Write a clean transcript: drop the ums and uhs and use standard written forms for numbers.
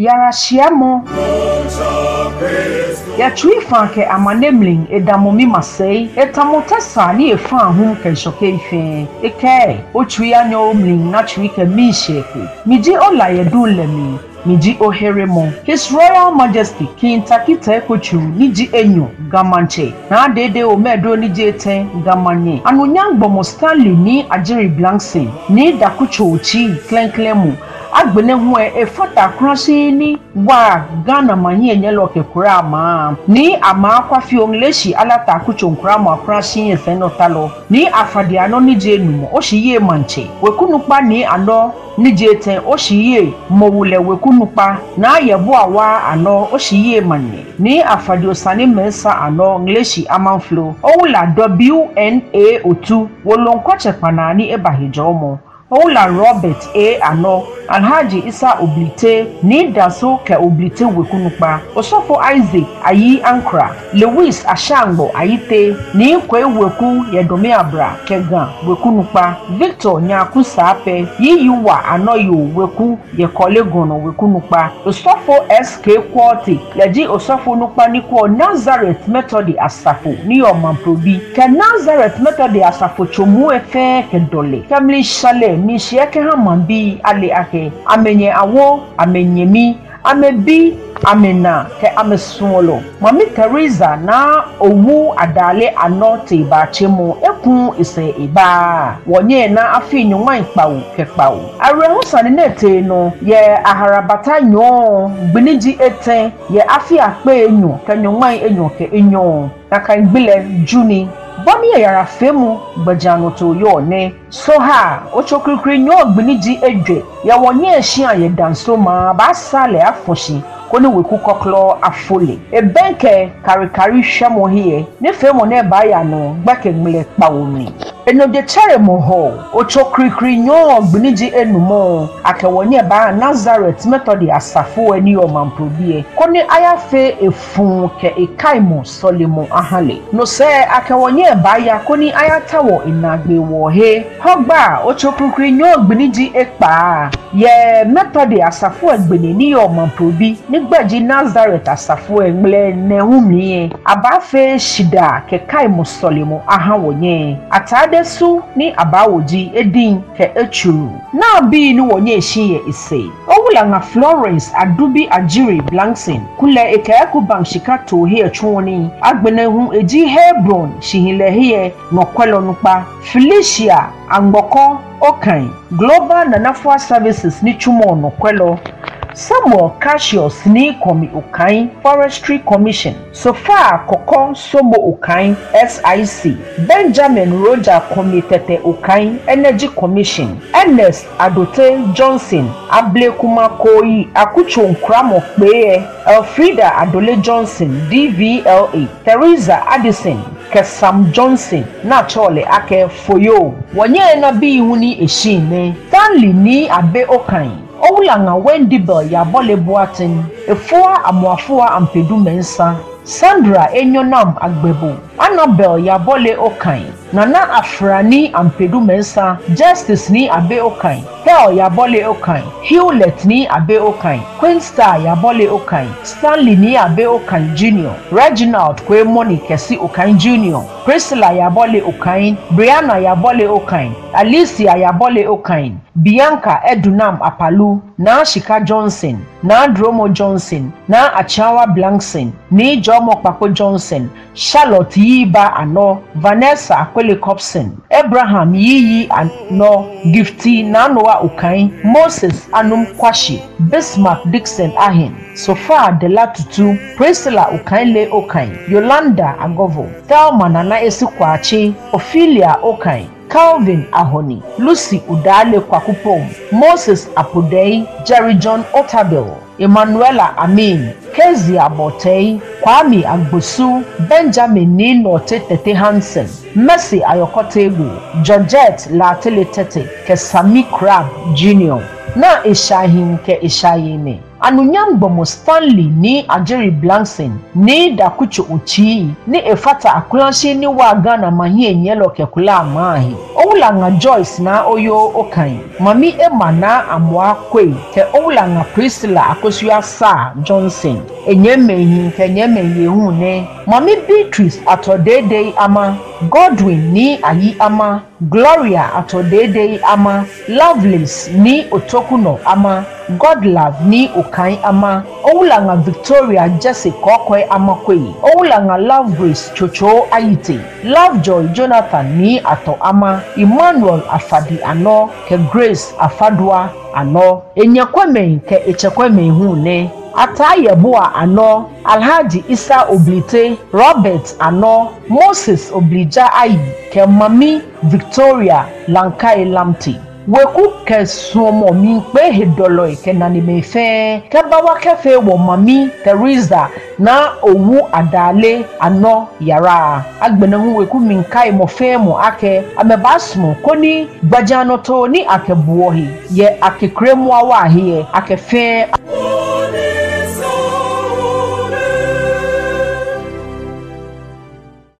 yara shiamo ya chui fanke amanemling edamomi masei etamotesa ni efa hum kenshoke ife eke o chui anyo mling na chui ke misheke miji ola yedulemi miji oheremo His Royal Majesty King Takita Kochu niji enyo gamanche na dede o medo niji eten gamanye anunyang bomo Stanley ni ajiri blanksin ni dakucho uchi klenklemu agbene hu efota krasi ni wa Ghana manye nyelo ke kurama ni ama kwafi ongleshi alata kucho nkurama krasi efenotalo ni afade ano nije enumo oshiye manche wekunupa ni ano nijete oshiye mowule wekunupa na yebu awa ano oshiye manye ni afade osane mensa ano ngleshi amanflo owula WNA02 wolonkwache panani ebahijomo Ola Robert A. Annoh Alhaji Isa Oblite ni daso ke Oblite wekunupa Osofo Isaac ayi Ankra Lewis Ashangbo ayite ni kwe weku yedomi abra kega wekunupa Victor Nyaku Sape yiyuwa Anoyo weku yekole gono wekunupa Osofo SK Kwoti leji Osofo nupa nikwo Nazareth Method Asafo ni omamprobi ke Nazareth Method Asafo chomu efe ke dole family shale ni shieke hamambi ale ake amenye awo amenyemi amebi amena ke amesolo mami Theresa na owu Adarley Annoh te ba chemu ekun ise iba wonye na afi nywan pawo ke pawo arehu sane nete no ye aharabata nyo gbiniji eten ye afi akpe enyo ke nywan enyo ke enyo na kan gbile juni Bami yara femu bajano to yone so ha ochokrikri nyo gbiniji edwe ya wonye ehia ye danso ma ba sale afoshi koni weku koklo afole ebenke karikari hwemo hie ne femu ne ba ya no gbake mle pawomi eno de chere mo ho ochokrikri nyo gbiniji enumo akewonye ba Nazareth Method Asafo ani o mamprobie koni ayafe efun ke ekaimo solimo ahale no se akewonye ba ya koni ayatawo inagbe wo he hogba ochokrikri nyo gbiniji ekpa ye Method Asafo egbeni ni o mamprobi nigbaji Nazareth Asafo emle nehumie abafe shida ke kaimo solimo ahawonye Adesu ni abawoji edin ke echuru na bi ni wonye ehie ise owula nga Florence adubi ajiri blanksin kule ekeku bank shikato hie chwoni agbene hu eji Hebron shihile hie no kwelo nupa Felicia angboko okan Global Nanafwa Services ni chumo no kwelo Samuel Cassius ni komi ukain Forestry Commission Sofa Koko Somo ukain SIC Benjamin Roger Komitete ukain Energy Commission Ernest Adote Johnson Ablekuma Koyi Akucho Nkramo Kpeye Elfrida Adole Johnson DVLA Theresa Addison Kesam Johnson na chole ake foyo wonye na bi huni eshine Stanley ni abe okan Owulanga Wendy Bell ya bole buatin efua amuafua ampedu mensa Sandra Enyonam Agbebo Annabel ya bole okan Nana Afrani ampedu mensa Justice ni abe okan Hell ya bole okan Hewlett ni abe okan Queen Star ya bole okan Stanley ni abe okan Junior Reginald Kwemoni Kesi okan Junior Priscilla ya bole okan Brianna ya bole okan Alicia ya bole okan Bianca Edunam Apalu na Shika Johnson na Dromo Johnson na Achawa Blankson ni Jomo Kpako Johnson Charlotte Yiba Annoh Vanessa Akwele Copson Abraham Yiyi Annoh Gifty na Noah Ukain Moses Anum Kwashi Bismarck Dixon Ahin Sofa Delatutu Priscilla Ukainle Okain Yolanda Agovo Thelma Nana Esikwachi Ophelia Okain Calvin Ahoni Lucy Udale Kwakupom Moses Apodei Jerry John Otabil Emanuela Amin Kezi Abotei Kwame Agbosu Benjamin Nino Tete Hansen Mercy Ayokotegu Georgette Latele Tete Kesami Crab Jr. Na Ishahin ke Ishayime anunyam bomo Stanley ni Ajeri Blankson ni Dakucho Uchi ni Efata Akulanshi ni wa Ghana mahie nyelo kekula amahi owula nga Joyce na oyo okan mami Emma na amwa kwe ke owula nga Priscilla akosua Sa Johnson enyemeyi kenyemeyi hu ne mami Beatrice atodede ama Godwin ni ayi ama Gloria atodede ama Lovelace ni Otokuno ama Godlove ni okan ama owula nga Victoria Jesse kokwe ama kwe owula nga Love Grace Chocho Ayite Lovejoy Jonathan ni ato ama Emmanuel Afadi Annoh ke Grace Afadwa Annoh enyakwame ke echekwame hu ne Atayebua Annoh Alhaji Isa Oblite Robert Annoh Moses Oblija Ayi ke mami Victoria Lankai Lamti weku ke somo mi pe hedoloi ke nani mefe ke bawa kefe wo mami Theresa na owu Adarley Annoh yara agbenahu weku minkai mo fe mo ake amebasmo koni gbajanoto ni akebuohi ye akekremu awa hiye akefe